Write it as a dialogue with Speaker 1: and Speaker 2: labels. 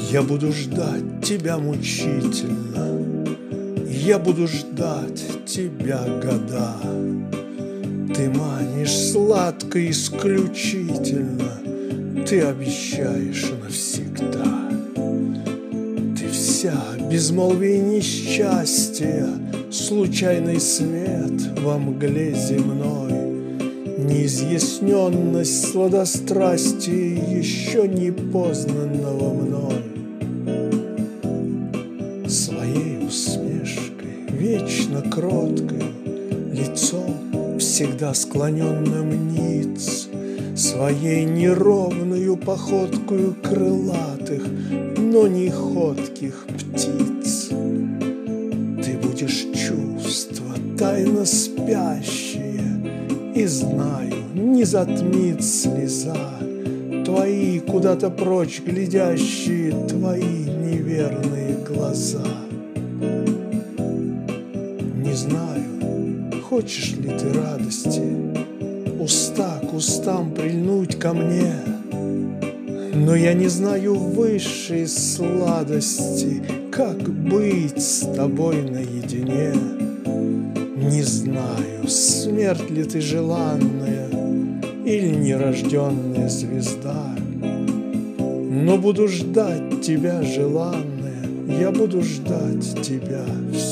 Speaker 1: Я буду ждать тебя мучительно, я буду ждать тебя года. Ты манишь сладко исключительно, ты обещаешь навсегда. Ты вся безмолвие несчастья, случайный свет во мгле земной, неизъясненность сладострастия еще не познанного мной. Своей усмешкой, вечно кроткой, лицом всегда склоненным ниц, своей неровною походкою крылатых, но не ходких птиц. Ты будешь чувство тайно спящее, и знаю, не затмит слеза твои куда-то прочь глядящие, твои неверные глаза. Не знаю, хочешь ли ты радости, уста к устам прильнуть ко мне, но я не знаю высшей сладости, как быть с тобой наедине. Не знаю, смерть ли ты желанная или нерожденная звезда, но буду ждать тебя, желанная, я буду ждать тебя всегда.